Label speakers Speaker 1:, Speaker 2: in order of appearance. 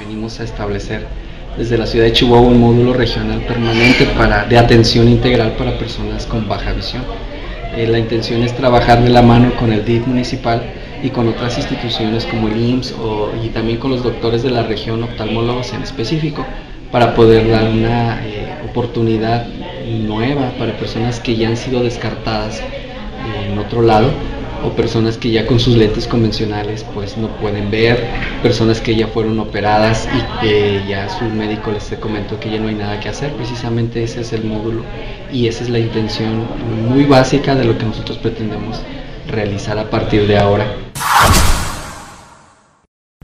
Speaker 1: venimos a establecer desde la ciudad de Chihuahua un módulo regional permanente de atención integral para personas con baja visión. La intención es trabajar de la mano con el DIF municipal y con otras instituciones como el IMSS y también con los doctores de la región, oftalmólogos en específico, para poder dar una oportunidad nueva para personas que ya han sido descartadas en otro lado, o personas que ya con sus lentes convencionales pues no pueden ver, personas que ya fueron operadas y que ya su médico les comentó que ya no hay nada que hacer. Precisamente ese es el módulo y esa es la intención muy básica de lo que nosotros pretendemos realizar a partir de ahora.